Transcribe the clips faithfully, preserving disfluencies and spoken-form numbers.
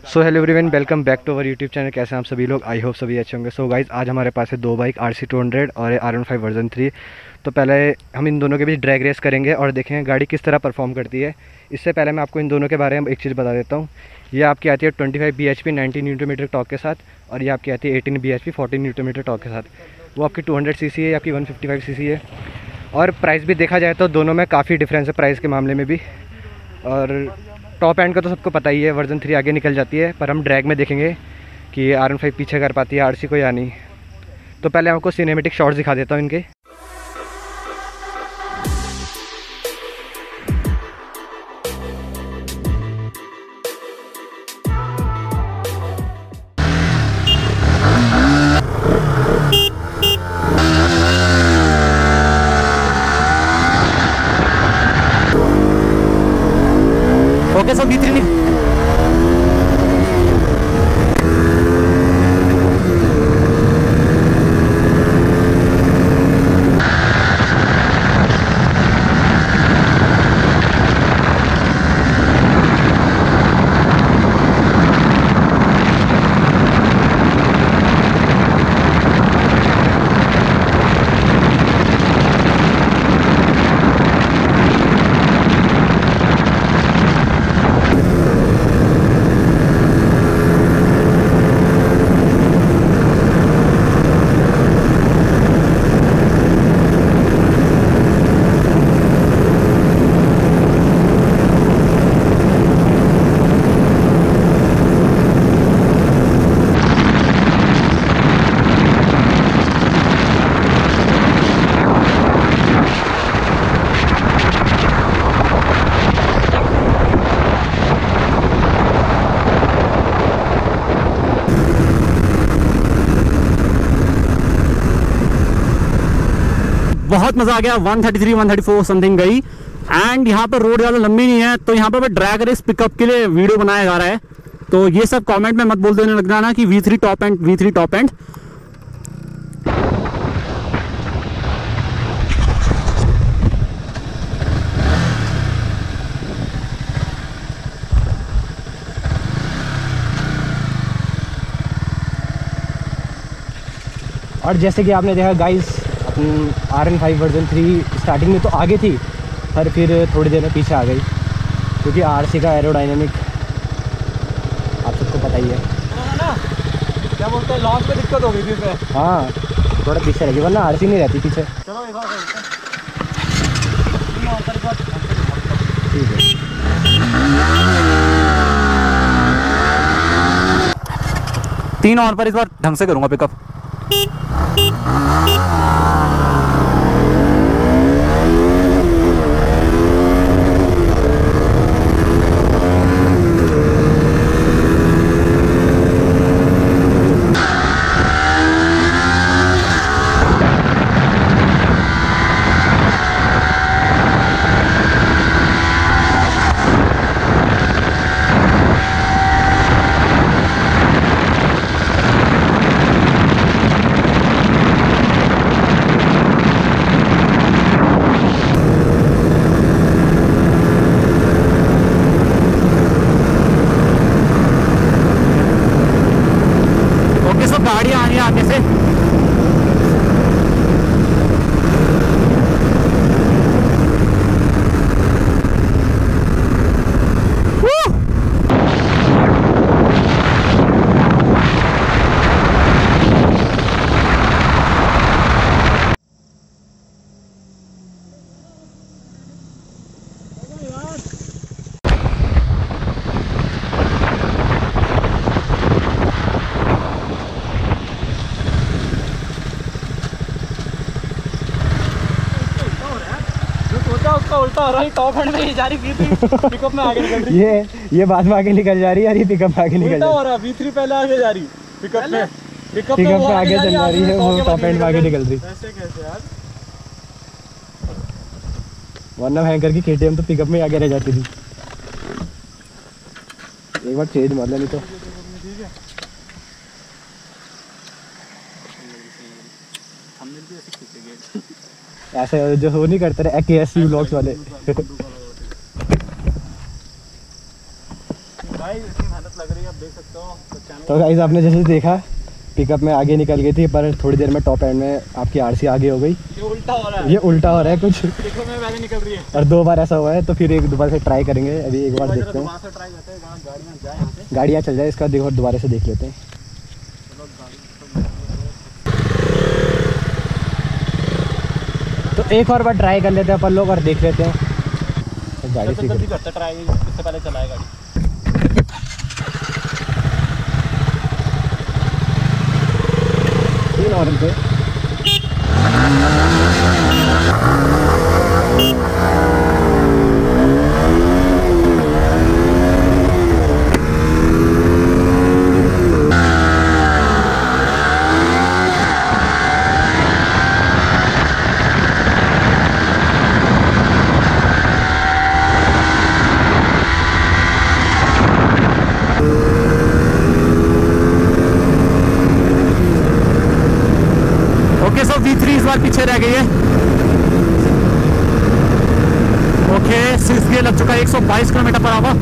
So hello everyone, welcome back to our YouTube channel. कैसे हैं आप सभी लोग? आई होप सभी अच्छे होंगे। सो गाइज, आज हमारे पास है दो bike, R C two hundred और R one five version three. तो पहले हम इन दोनों के बीच ड्रैग रेस करेंगे और देखेंगे गाड़ी किस तरह परफॉर्म करती है। इससे पहले मैं आपको इन दोनों के बारे में एक चीज़ बता देता हूँ। ये आपकी आती है twenty five B H P nineteen newton metre torque के साथ, और ये आपकी आती है eighteen B H P fourteen newton metre torque के साथ। वो आपकी टू हंड्रेड सी सी है, आपकी one fifty five C C है। और प्राइस भी देखा जाए तो दोनों में काफ़ी डिफरेंस है प्राइस के मामले में भी। और टॉप एंड का तो सबको पता ही है, वर्जन थ्री आगे निकल जाती है, पर हम ड्रैग में देखेंगे कि आर वन फाइव पीछे कर पाती है आर सी को या नहीं। तो पहले आपको सिनेमेटिक शॉट्स दिखा देता हूँ इनके। ओके सो बी थ्री बहुत मज़ा आ गया। One thirty three one thirty four something गई। एंड यहाँ पर रोड ज़्यादा लंबी नहीं है, तो यहाँ पर ड्रैग रेस पिकअप के लिए वीडियो बनाया जा रहा है। तो ये सब कमेंट में मत बोल देने लग जाना कि V three top end V three top end. और जैसे कि आपने देखा guys, R N five version three starting में तो आगे थी, पर फिर थोड़ी देर में पीछे आ गई, क्योंकि आर सी का एरोडायनेमिक आप सबको पता ही है ना। क्या बोलते हैं, लॉन्च में दिक्कत हो गई थी इसमें। हाँ, थोड़ा पीछे लगी, वरना आर सी नहीं रहती पीछे। चलो एक और ठीक है। तीन और पर इस बार ढंग से करूँगा पिकअप। गाड़ियाँ आ रही है आगे से। उसका उल्टा हो रहा है, टॉप एंड में ही जा रही वी थ्री पिकअप में आगे निकल रही। ये ये बाद में आगे निकल जा रही है और ये पिकअप में आगे निकल जा रही है। हो रहा है, वी थ्री पहले आगे जा रही, पिकअप में पिकअप में आगे चल जा रही है, वो टॉप एंड में आगे निकल रही। ऐसे कैसे यार, वरना हैंकर की केटीएम तो पिकअप में आगे रह जाती थी। एक बार चेंज मार लेनी तो ठीक है। ऐसे जो वो नहीं करते रहे के एस सी व्लॉग्स वाले भाई, इतनी मेहनत लग रही है, आप देख सकते हो। तो गाइस आपने जैसे देखा पिकअप में आगे निकल गई थी, पर थोड़ी देर में टॉप एंड में आपकी आरसी आगे हो गई। ये उल्टा हो रहा है, ये उल्टा हो रहा है कुछ, देखो मैं पहले निकल रही है। और दो बार ऐसा हुआ है, तो फिर एक दोबारा से ट्राई करेंगे। अभी एक बार देखते हैं, वहाँ से ट्राई करते हैं, जहाँ गाड़ियाँ जाए यहाँ से। गाड़ियाँ चल जाए, इसका देखो दोबारा से देख लेते हैं। तो एक और बार ट्राई कर लेते हैं अपन लोग और देख लेते हैं तो गाड़ी से जल्दी करते ट्राई, इससे पहले चलाए गाड़ी। तीन और पे ओके सो वी थ्री इस बार पीछे रह गई है। ओके सिक्स गियर लग चुका है, एक सौ बाईस किलोमीटर पर आवा।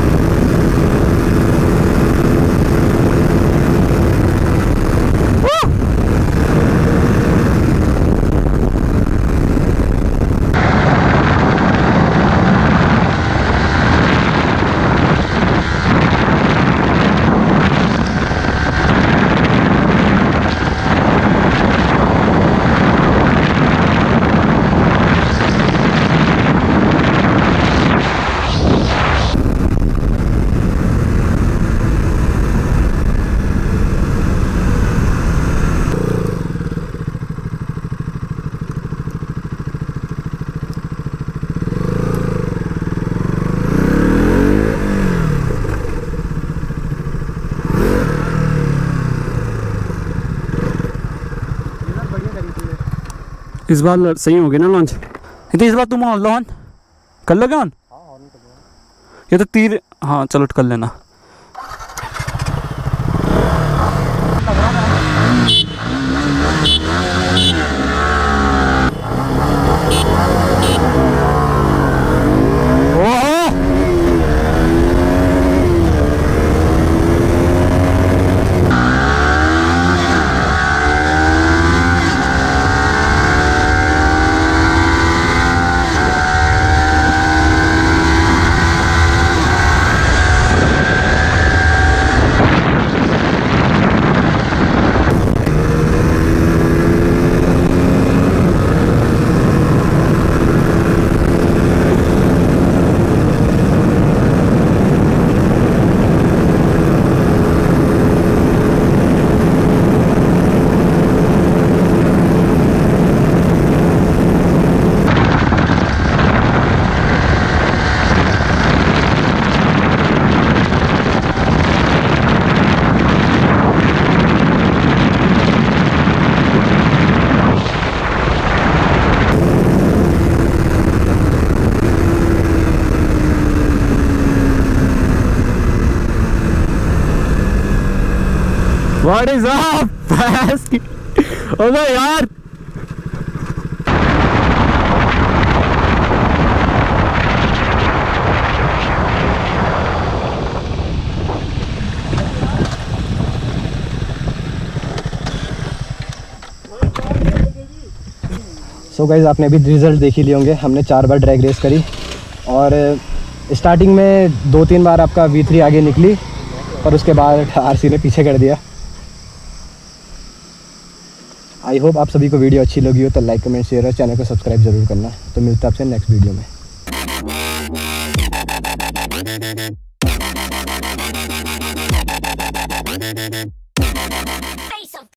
इस बार सही हो गया ना लॉन्च। ये तो इस बार तुम ऑन लो ऑन कर लोगे ऑन। ये तो तीर, हाँ चलो कर लेना। What is up? अबे यार सो so गाइज आपने अभी रिजल्ट देख ही लिए होंगे। हमने चार बार ड्रैग रेस करी और स्टार्टिंग में दो तीन बार आपका वी थ्री आगे निकली, और उसके बाद आरसी ने पीछे कर दिया। आई होप आप सभी को वीडियो अच्छी लगी हो तो लाइक कमेंट शेयर और चैनल को सब्सक्राइब जरूर करना। तो मिलता है आपसे नेक्स्ट वीडियो में।